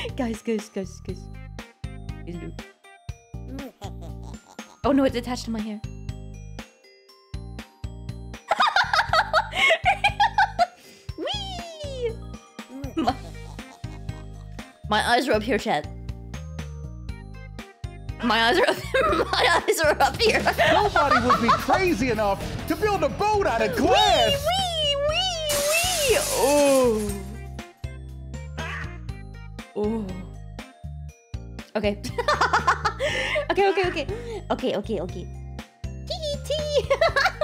Guys. Oh no, it's attached to my hair. Whee! My eyes are up here, Chad. My eyes are up here. My eyes are up here. Nobody would be crazy enough to build a boat out of glass. Wee! Oh. Oh. Okay. Okay. Tee.